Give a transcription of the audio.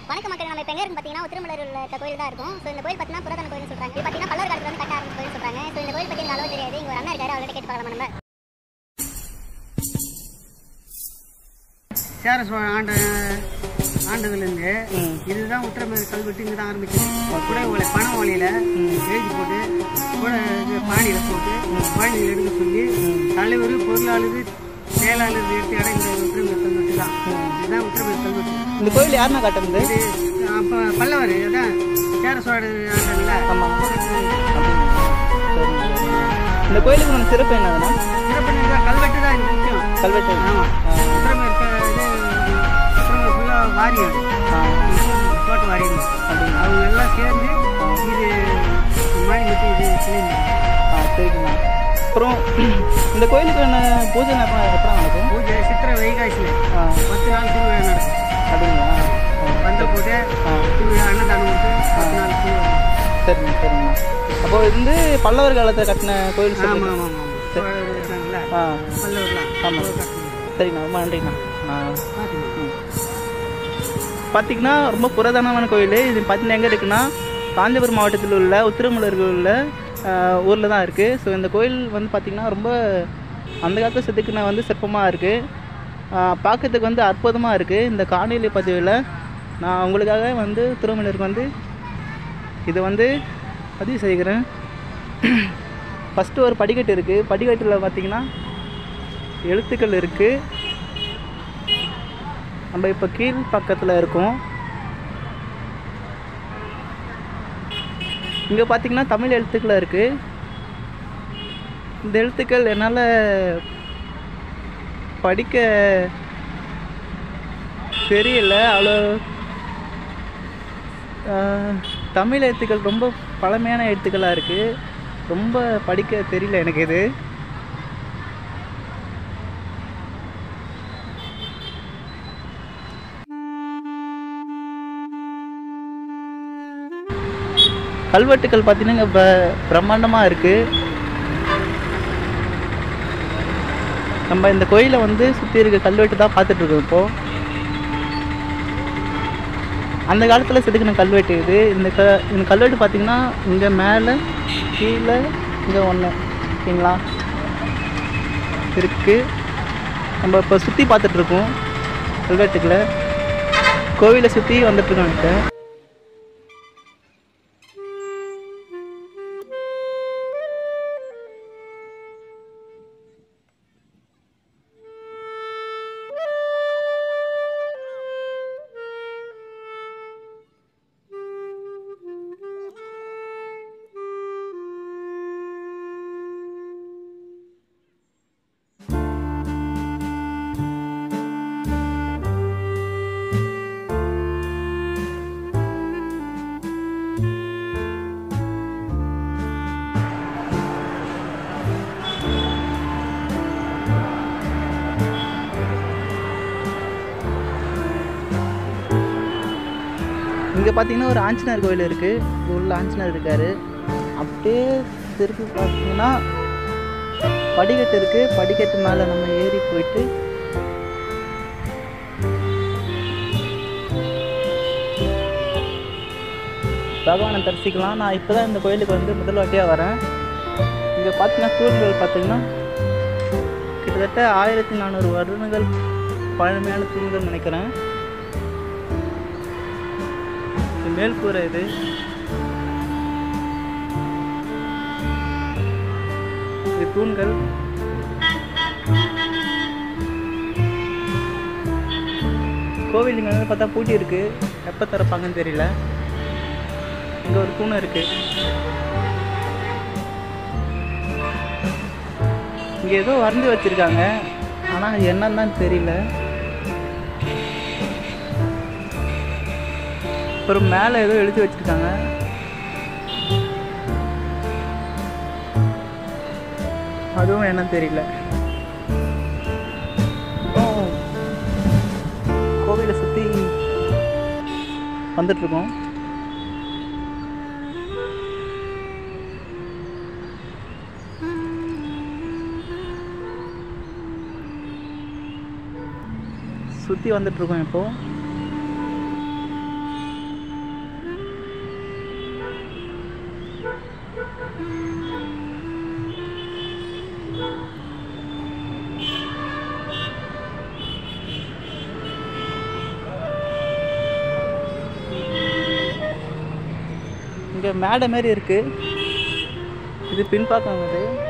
வணக்க மக்கள், நம்ம இப்போ எங்கே இருக்குன்னு பார்த்தீங்கன்னா திருமலூரில் இருக்க கோயில் தான் இருக்கும். ஸோ இந்த கோயில் பார்த்தீங்கன்னா புராதன கோயில்னு சொல்கிறாங்க. இது பார்த்தீங்கன்னா பல்லவர் காலத்தில் வந்து கட்ட ஆரம்பிச்ச கோயில் சொல்கிறாங்க. ஸோ இந்த கோயில் பற்றி எனக்கு அளவு தெரியாது. இங்கே ஒரு அண்ணா இருக்காரு, அவர்கிட்ட கேட்டு பார்க்கலாம் நம்ம. சேர சோழ ஆண்டதுலேருந்து இதுதான் உத்திரமேறு கல்வெட்டு இங்கே தான் ஆரம்பிக்குது. கூட ஓலை பண ஓலையில் எழுதி போட்டு கூட பாணியில் போட்டு பாணியில் எடுக்க சொல்லி தலைவர் பொருளாளர் செயலாளர் எடுத்து இடம் இந்த உத்திரமேறு கல்வெட்டு தான். இதுதான் உத்திரமேறு கல்வெட்டு. இந்த கோயில் யாருன்னா காட்டுறது? இது அப்போ பல்லவர் அதான் சேர சோழ ஆண்டதுல. இந்த கோயிலுக்கு நம்ம சிறப்பு என்னதுன்னா சிறப்பு கல்வெட்டு தான் இது முக்கியம். கல்வெட்டு. ஆமாம், உத்திரமேறு ஃபுல்லாக வாரியம் தோட்ட வாரியம் அப்படின்னு அவங்க எல்லாம் சேர்ந்து இது மாதிரி மட்டும் இது செய்யணும். சரிங்கண்ணா. அப்புறம் இந்த கோயிலுக்கு என்ன பூஜை எப்போ நடக்கும்? பூஜை சித்திரை வைகாசியில் 10 நாள் திருவிழா நடக்கும். அப்படிங்களா? பந்தல் போட்டு திருவிழா அன்னதானம் கொடுத்து 10 நாள் திருவிழா. சரிங்க சரிங்கண்ணா. அப்போ வந்து பல்லவர் காலத்தில் கட்டின கோயில். ஆமாம் ஆமாம் ஆமாம், இருக்காங்களா பல்லவர்லாம். ஆமாம், சரிங்கண்ணா, ரொம்ப நன்றிங்கண்ணா. பார்த்தீங்கன்னா ரொம்ப புராதனமான கோயில். இது பார்த்தீங்கன்னா எங்கே இருக்குன்னா காஞ்சிபுரம் மாவட்டத்தில் உள்ள உத்திரமலூரில் உள்ள ஊரில் தான் இருக்குது. ஸோ இந்த கோயில் வந்து பார்த்திங்கன்னா ரொம்ப அந்த காலத்தில் செதுக்குன வந்து சிற்பமாக இருக்குது. பார்க்கறதுக்கு வந்து அற்புதமாக இருக்குது. இந்த காணொலி பதிவில் நான் உங்களுக்காக வந்து உத்திரமலூருக்கு வந்து இதை வந்து பதிவு செய்கிறேன். ஃபஸ்ட்டு ஒரு படிக்கட்டு இருக்குது. படிக்கட்டில் பார்த்திங்கன்னா எழுத்துக்கள் இருக்குது. நம்ம இப்போ கீழ் பக்கத்தில் இருக்கோம். இங்கே பார்த்திங்கன்னா தமிழ் எழுத்துக்கள் இருக்குது. இந்த எழுத்துக்கள் என்னால் படிக்க தெரியல அவ்வளோ. தமிழ் எழுத்துக்கள் ரொம்ப பழமையான எழுத்துக்களாக இருக்குது. ரொம்ப படிக்க தெரியல எனக்கு இது. கல்வெட்டுக்கள் பார்த்தீங்கன்னா இங்கே பிரம்மாண்டமாக இருக்குது. நம்ம இந்த கோயிலை வந்து சுற்றி இருக்க கல்வெட்டு தான் பார்த்துட்ருக்கோம் இப்போது. அந்த காலத்தில் செதுக்கின கல்வெட்டு இது. இந்த கல்வெட்டு பார்த்திங்கன்னா இங்கே மேலே கீழே இங்கே ஒன்று ஓகேங்களா இருக்குது. நம்ம இப்போ சுற்றி பார்த்துட்ருக்கோம் கல்வெட்டுக்களை. கோவிலை சுற்றி வந்துட்டுருக்கோம் இப்போ. இங்கே பார்த்தீங்கன்னா ஒரு ஆஞ்சநேயர் கோயில் இருக்குது. உள்ள ஆஞ்சநேயர் இருக்கார். அப்படியே திருப்பி பார்த்தீங்கன்னா படிக்கட்டு இருக்குது. படிக்கட்டு மேலே நம்ம ஏறி போயிட்டு பகவானை தரிசிக்கலாம். நான் இப்போ தான் இந்த கோயிலுக்கு வந்து முதல் வாட்டியாக வரேன். இங்கே பார்த்தீங்கன்னா தூண்கள் பார்த்தீங்கன்னா கிட்டத்தட்ட 1400 வருடங்கள் பழமையான தூண்கள் நினைக்கிறேன். மேல் கூரை இது. இது தூண்கள். கோவில் இங்கே வந்து பார்த்தா பூட்டி இருக்கு. எப்போ திறப்பாங்கன்னு தெரியல. இங்கே ஒரு தூண் இருக்கு. இங்கே ஏதோ வரைஞ்சி வச்சிருக்காங்க, ஆனால் என்னன்னு தான் தெரியல. அப்புறம் மேலே ஏதோ எழுதி வச்சுருக்காங்க. அதுவும் என்னன்னு தெரியல. கோவிலை சுற்றி வந்துட்டுருக்கோம். சுற்றி வந்துட்டுருக்கோம் இப்போது. இங்கே மேடை மாரி இருக்குது. இது பின்பாக்கம் இது.